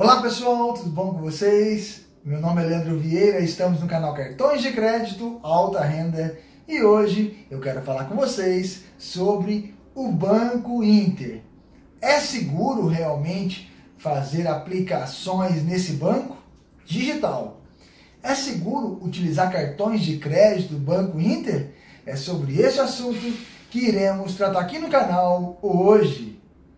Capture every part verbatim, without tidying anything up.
Olá pessoal, tudo bom com vocês? Meu nome é Leandro Vieira, estamos no canal Cartões de Crédito Alta Renda e hoje eu quero falar com vocês sobre o Banco Inter. É seguro realmente fazer aplicações nesse banco digital? É seguro utilizar cartões de crédito do Banco Inter? É sobre esse assunto que iremos tratar aqui no canal hoje.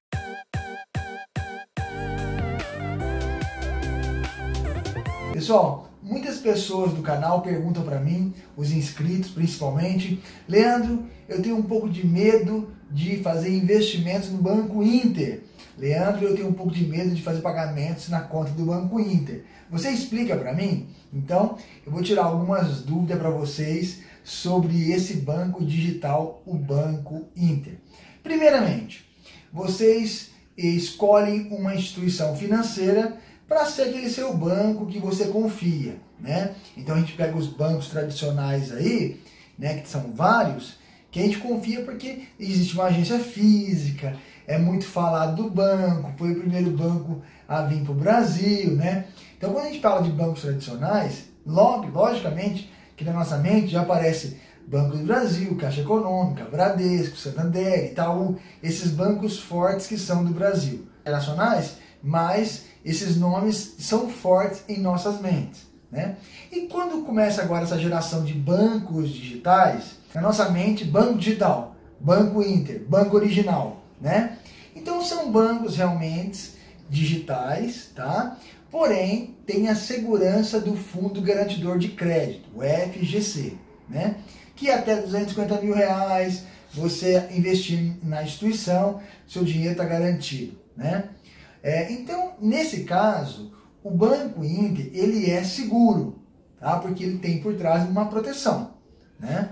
Pessoal, muitas pessoas do canal perguntam para mim, os inscritos principalmente, Leandro, eu tenho um pouco de medo de fazer investimentos no Banco Inter. Leandro, eu tenho um pouco de medo de fazer pagamentos na conta do Banco Inter. Você explica para mim? Então, eu vou tirar algumas dúvidas para vocês sobre esse banco digital, o Banco Inter. Primeiramente, vocês escolhem uma instituição financeira para ser aquele seu banco que você confia, né? Então a gente pega os bancos tradicionais aí, né, que são vários, que a gente confia porque existe uma agência física, é muito falado do banco, foi o primeiro banco a vir para o Brasil, né? Então quando a gente fala de bancos tradicionais, logo, logicamente, que na nossa mente já aparece Banco do Brasil, Caixa Econômica, Bradesco, Santander, Itaú, esses bancos fortes que são do Brasil. Internacionais, mas esses nomes são fortes em nossas mentes, né? E quando começa agora essa geração de bancos digitais, na nossa mente, banco digital, Banco Inter, banco original, né? Então são bancos realmente digitais, tá? Porém, tem a segurança do Fundo Garantidor de Crédito, o F G C, né? Que até duzentos e cinquenta mil reais, você investir na instituição, seu dinheiro está garantido, né? É, então, nesse caso, o Banco Inter, ele é seguro, tá? Porque ele tem por trás uma proteção, né?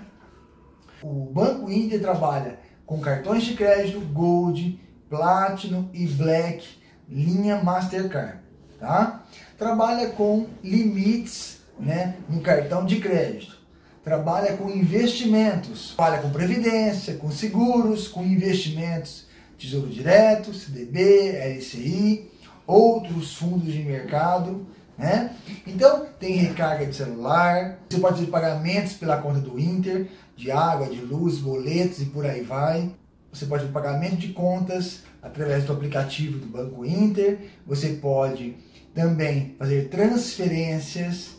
O Banco Inter trabalha com cartões de crédito Gold, Platinum e Black, linha Mastercard, tá? Trabalha com limites, né, no cartão de crédito. Trabalha com investimentos, trabalha com previdência, com seguros, com investimentos, Tesouro Direto, C D B, L C I, outros fundos de mercado, né? Então, tem recarga de celular, você pode fazer pagamentos pela conta do Inter, de água, de luz, boletos e por aí vai. Você pode fazer pagamento de contas através do aplicativo do Banco Inter. Você pode também fazer transferências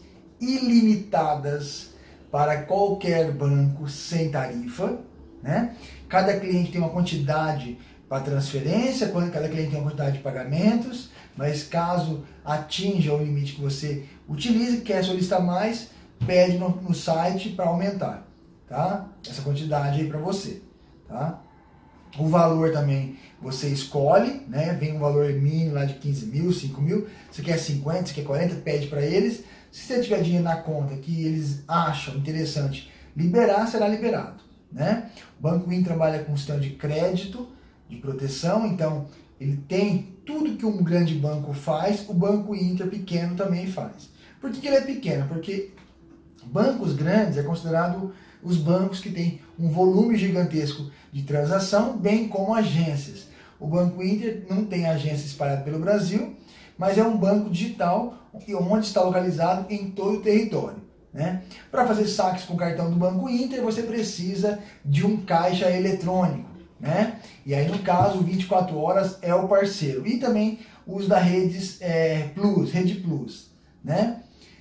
ilimitadas para qualquer banco sem tarifa, né? Cada cliente tem uma quantidade para transferência, cada cliente tem uma quantidade de pagamentos, mas caso atinja o limite que você utiliza, quer solicitar mais, pede no, no site para aumentar, tá? Essa quantidade aí para você, tá? O valor também você escolhe, né? Vem um valor mínimo lá de quinze mil, cinco mil, você quer cinquenta, você quer quarenta, pede para eles. Se você tiver dinheiro na conta que eles acham interessante liberar, será liberado, né? O Banco Inter trabalha com sistema de crédito, de proteção, então ele tem tudo que um grande banco faz, o Banco Inter pequeno também faz. Por que, que ele é pequeno? Porque bancos grandes é considerado os bancos que têm um volume gigantesco de transação, bem como agências. O Banco Inter não tem agência espalhada pelo Brasil, mas é um banco digital onde está localizado em todo o território, né? Para fazer saques com o cartão do Banco Inter, você precisa de um caixa eletrônico, né? E aí, no caso, vinte e quatro horas é o parceiro. E também o uso da Redes é, Plus, Rede Plus, né?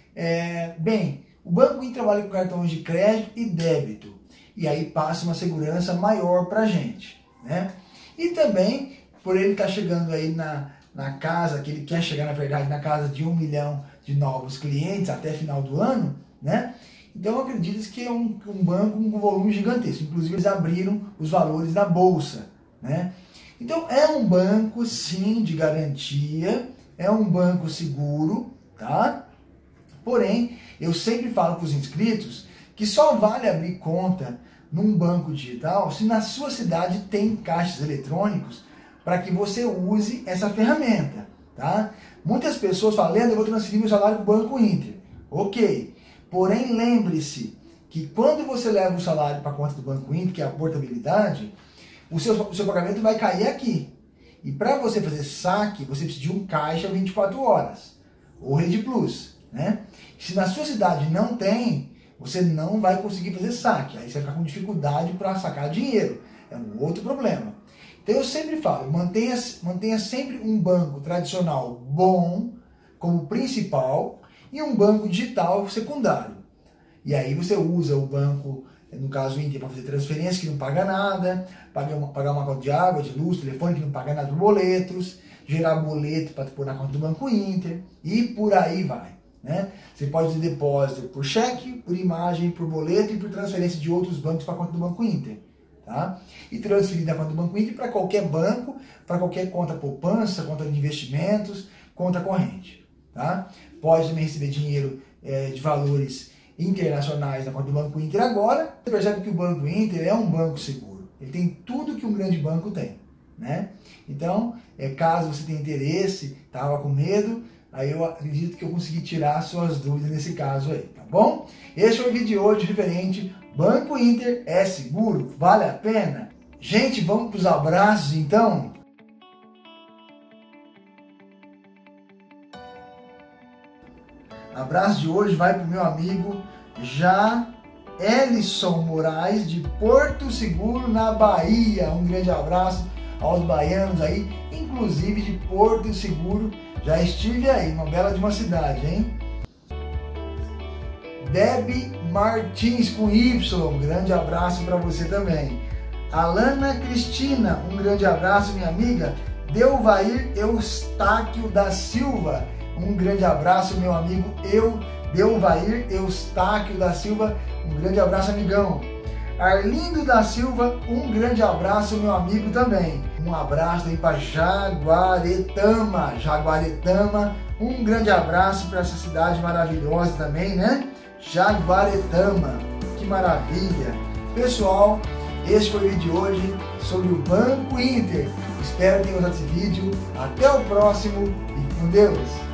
É, bem, o Banco Inter trabalha com cartões de crédito e débito. E aí passa uma segurança maior para a gente, né? E também, por ele estar chegando aí na, na casa, que ele quer chegar, na verdade, na casa de um milhão de novos clientes até final do ano, né? Então eu acredito que é um, um banco com um volume gigantesco. Inclusive eles abriram os valores da bolsa, né? Então é um banco sim de garantia, é um banco seguro, tá? Porém, eu sempre falo para os inscritos que só vale abrir conta num banco digital se na sua cidade tem caixas eletrônicos para que você use essa ferramenta, tá? Muitas pessoas falam, Leandro, eu vou transferir meu salário para o Banco Inter. Ok. Porém, lembre-se que quando você leva o salário para a conta do Banco Inter, que é a portabilidade, o seu, o seu pagamento vai cair aqui. E para você fazer saque, você precisa de um caixa vinte e quatro horas, ou Rede Plus, né? Se na sua cidade não tem, você não vai conseguir fazer saque, aí você vai ficar com dificuldade para sacar dinheiro, é um outro problema. Então eu sempre falo, mantenha, mantenha sempre um banco tradicional bom como principal e um banco digital secundário. E aí você usa o banco, no caso o Inter, para fazer transferência que não paga nada, pagar uma, pagar uma conta de água, de luz, telefone que não paga nada por boletos, gerar boleto para pôr na conta do Banco Inter e por aí vai, né? Você pode fazer depósito por cheque, por imagem, por boleto e por transferência de outros bancos para a conta do Banco Inter, tá? E transferir da conta do Banco Inter para qualquer banco, para qualquer conta poupança, conta de investimentos, conta corrente, tá? Pode também receber dinheiro é, de valores internacionais na conta do Banco Inter agora. Você percebe que o Banco Inter é um banco seguro. Ele tem tudo que um grande banco tem, né? Então, é, caso você tenha interesse, estava com medo, aí eu acredito que eu consegui tirar suas dúvidas nesse caso aí, tá bom? Esse foi o vídeo de hoje referente Banco Inter é seguro? Vale a pena? Gente, vamos para os abraços então? Abraço de hoje vai para o meu amigo Já Elison Moraes, de Porto Seguro, na Bahia. Um grande abraço aos baianos aí, inclusive de Porto Seguro. Já estive aí, uma bela de uma cidade, hein? Debbie Martins com Y, um grande abraço para você também. Alana Cristina, um grande abraço, minha amiga. Delvair Eustáquio da Silva, um grande abraço, meu amigo Eu, Delvair Eustáquio da Silva, um grande abraço, amigão. Arlindo da Silva, um grande abraço, meu amigo também. Um abraço aí para Jaguaretama, Jaguaretama, um grande abraço para essa cidade maravilhosa também, né? Jaguaretama, que maravilha. Pessoal, esse foi o vídeo de hoje sobre o Banco Inter. Espero que tenham gostado desse vídeo. Até o próximo e com Deus!